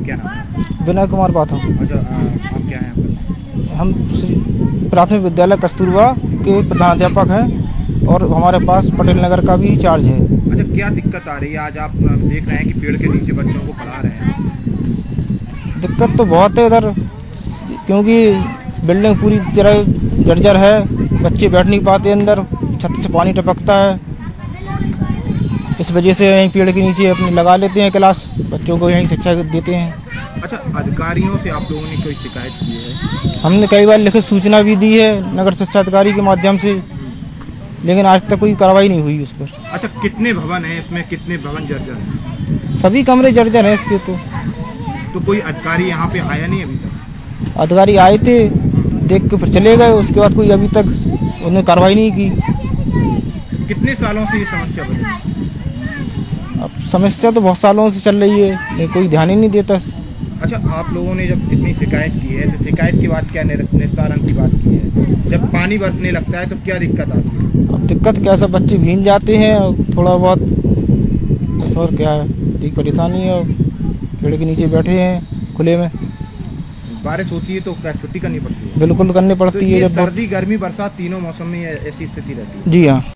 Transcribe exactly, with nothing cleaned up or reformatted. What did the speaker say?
क्या नाम है? विनय कुमार पाठक। अच्छा, आप क्या हैं? हम प्राथमिक विद्यालय कस्तूरबा के प्रधानाध्यापक हैं और हमारे पास पटेल नगर का भी चार्ज है। अच्छा, क्या दिक्कत आ रही है? आज आप देख रहे हैं कि पेड़ के नीचे बच्चों को पढ़ा रहे हैं। दिक्कत तो बहुत है इधर, क्योंकि बिल्डिंग पूरी तरह जर्जर है, बच्चे बैठ नहीं पाते, अंदर छत से पानी टपकता है। इस वजह से यहीं पेड़ के नीचे अपने लगा लेते हैं क्लास, बच्चों को यहीं शिक्षा देते हैं। अच्छा, अधिकारियों से आप लोगों ने कोई शिकायत की है? हमने कई बार लिखित सूचना भी दी है नगर शिक्षा अधिकारी के माध्यम से, लेकिन आज तक कोई कार्रवाई नहीं हुई उस पर। अच्छा, कितने भवन हैं इसमें? कितने भवन जर्जर हैं? सभी कमरे जर्जर हैं इसके। तो तो कोई अधिकारी यहाँ पे आया नहीं अभी तक? अधिकारी आए थे, देख के फिर चले गए, उसके बाद कोई अभी तक उन्होंने कार्रवाई नहीं की। कितने सालों से ये समस्या बनी? अब समस्या तो बहुत सालों से चल रही है, लेकिन कोई ध्यान ही नहीं देता। अच्छा, आप लोगों ने जब इतनी शिकायत की है तो शिकायत के बाद क्या निस्तारण की बात की है? जब पानी बरसने लगता है तो क्या दिक्कत आती है? अब दिक्कत क्या, सब बच्चे भीग जाते हैं और थोड़ा बहुत, बस और क्या है, ठीक परेशानी है। पेड़ के नीचे बैठे हैं खुले में। बारिश होती है तो क्या छुट्टी करनी पड़ती है? बिल्कुल करनी पड़ती तो है। ये जब सर्दी, गर्मी, बरसात तीनों मौसम में ऐसी स्थिति रहती है? जी हाँ।